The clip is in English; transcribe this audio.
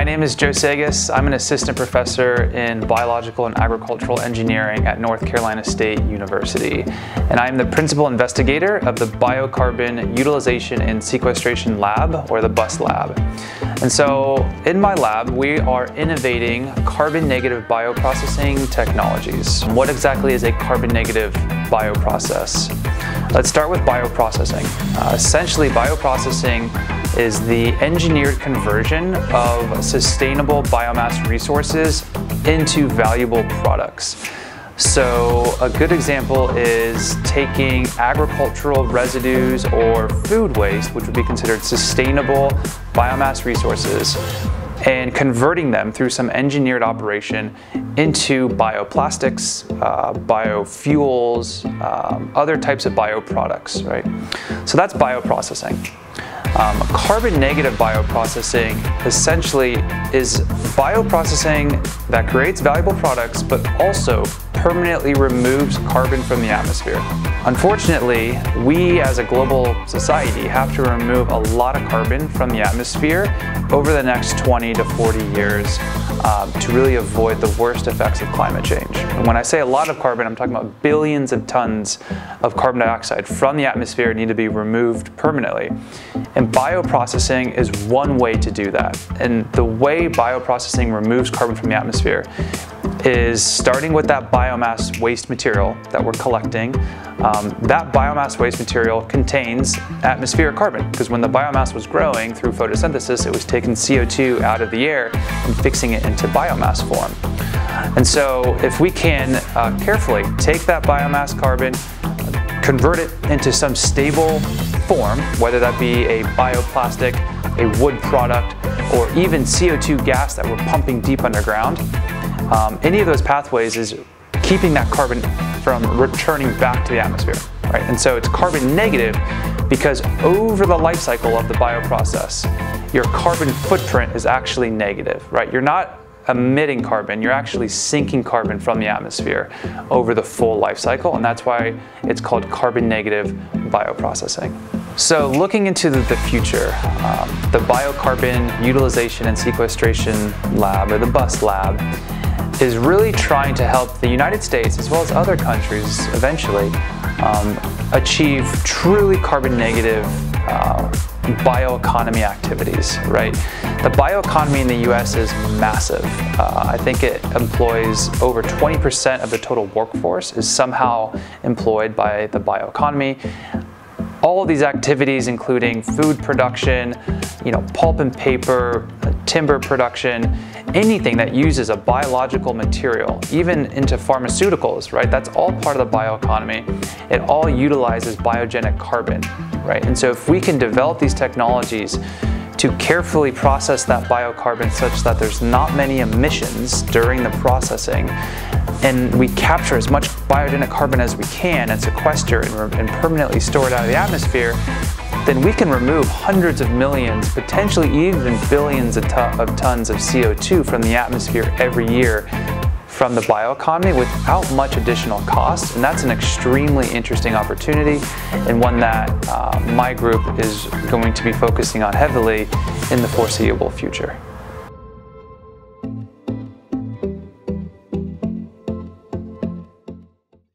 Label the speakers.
Speaker 1: My name is Joe Sagues. I'm an assistant professor in biological and agricultural engineering at North Carolina State University. And I'm the principal investigator of the Biocarbon Utilization and Sequestration Lab, or the BUS lab. And so in my lab, we are innovating carbon negative bioprocessing technologies. What exactly is a carbon negative bioprocess? Let's start with bioprocessing. Essentially, bioprocessing is the engineered conversion of sustainable biomass resources into valuable products. So a good example is taking agricultural residues or food waste, which would be considered sustainable biomass resources, and converting them through some engineered operation into bioplastics, biofuels, other types of bioproducts, right? So that's bioprocessing. Carbon negative bioprocessing essentially is bioprocessing that creates valuable products but also permanently removes carbon from the atmosphere. Unfortunately, we as a global society have to remove a lot of carbon from the atmosphere over the next 20 to 40 years to really avoid the worst effects of climate change. And when I say a lot of carbon, I'm talking about billions of tons of carbon dioxide from the atmosphere need to be removed permanently. And bioprocessing is one way to do that. And the way bioprocessing removes carbon from the atmosphere is starting with that biomass waste material that we're collecting. That biomass waste material contains atmospheric carbon, because when the biomass was growing through photosynthesis, it was taking CO2 out of the air and fixing it into biomass form. And so if we can carefully take that biomass carbon, convert it into some stable form, whether that be a bioplastic, a wood product, or even CO2 gas that we're pumping deep underground, any of those pathways is keeping that carbon from returning back to the atmosphere, right? And so it's carbon negative because over the life cycle of the bioprocess, your carbon footprint is actually negative, right? You're not emitting carbon, you're actually sinking carbon from the atmosphere over the full life cycle, and that's why it's called carbon negative bioprocessing. So looking into the future, the Biocarbon Utilization and Sequestration Lab, or the BUS lab, is really trying to help the United States, as well as other countries eventually, achieve truly carbon negative bioeconomy activities, right? The bioeconomy in the U.S. is massive. I think it employs over 20% of the total workforce is somehow employed by the bioeconomy. All of these activities, including food production, pulp and paper, timber production, anything that uses a biological material, even into pharmaceuticals, right? That's all part of the bioeconomy. It all utilizes biogenic carbon, right? And so if we can develop these technologies to carefully process that biocarbon such that there's not many emissions during the processing, and we capture as much biogenic carbon as we can and sequester and permanently store it out of the atmosphere, then we can remove hundreds of millions, potentially even billions of tons of CO2 from the atmosphere every year from the bioeconomy without much additional cost. And that's an extremely interesting opportunity, and one that my group is going to be focusing on heavily in the foreseeable future.